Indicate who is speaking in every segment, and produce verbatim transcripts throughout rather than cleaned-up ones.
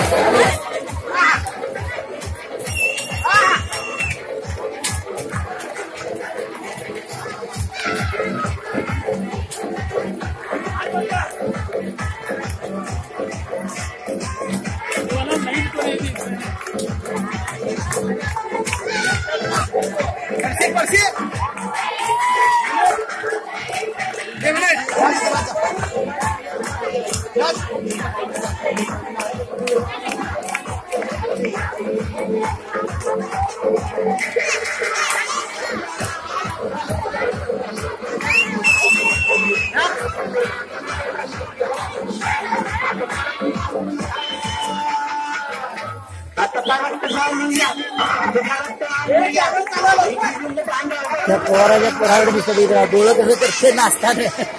Speaker 1: त्या पोराच्या पोराकडे दिसत इथं डोळं कसं करते नाचतात.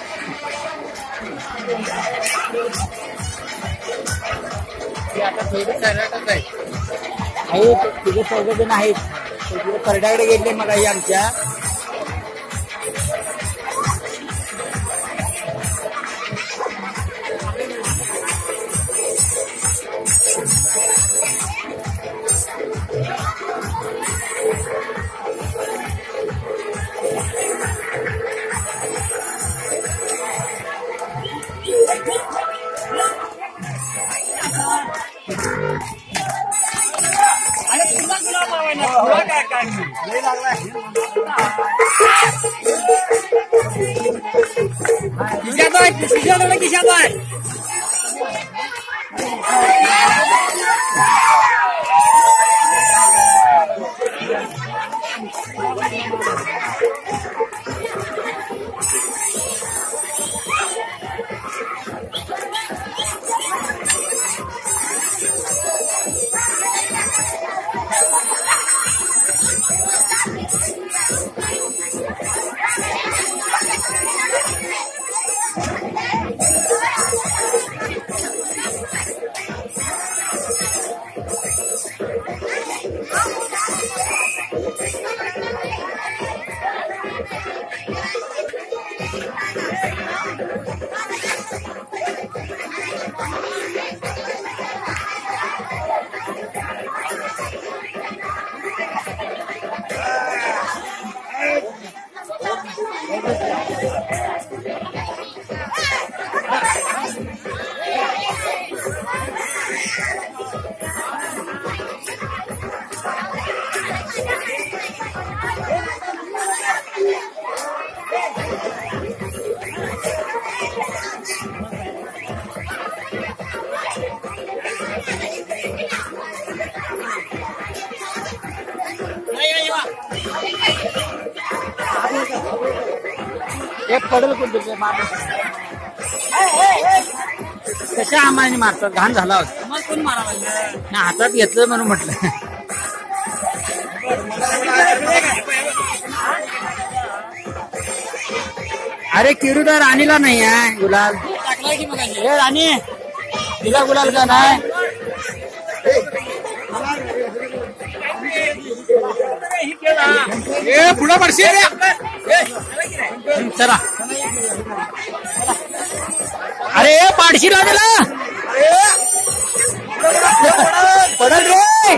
Speaker 1: आहेत तिथे चौघ जण आहेत. तिथे करड्याकडे गेले मग आमच्या एक पडल कोणते मारत कशा आम्हाला मारतात. घाण झाला होता मग कोण मारा ना हातात घेतलं म्हणून म्हटलं. अरे किरूदा राणीला नाही आहे गुलाल टाकलाय की मग हे राणी तिला गुलाल का नाही. ए पुढं पडशी चला. अरे पाडशी राजाला पडल रे.